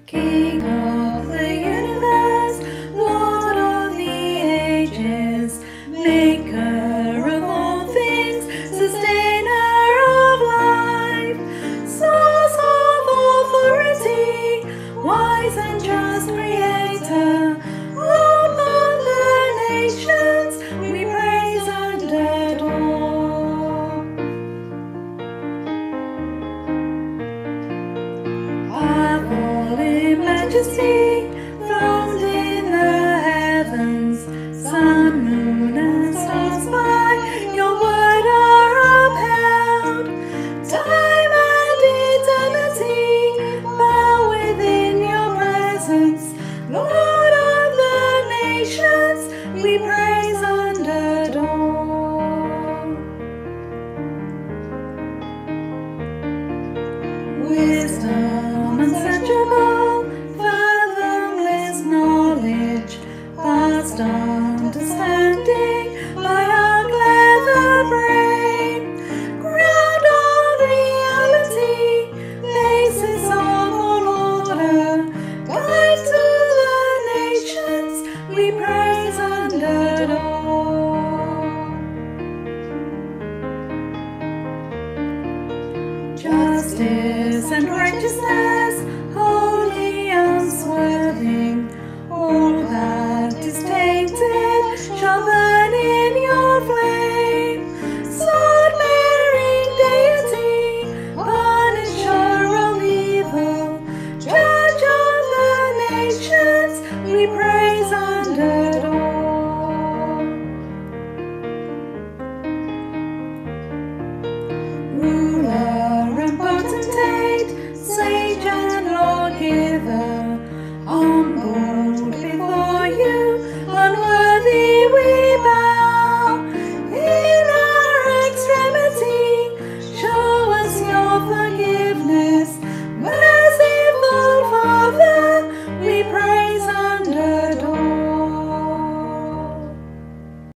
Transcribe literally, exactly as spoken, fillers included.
King of the universe, Lord of the ages, Maker of all things, Sustainer of life, Source of authority, wise and just Creator, of the nations, we praise and adore. Powerful in majesty, throned in the heavens, sun, moon, and stars by your word are upheld. Time and eternity bow within your presence, Lord of the nations, we praise and adore. Wisdom unsearchable, fathomless knowledge, past understanding by our clever brain, ground of reality, basis of all order, guide to the nations, we praise and adore. Justice and righteousness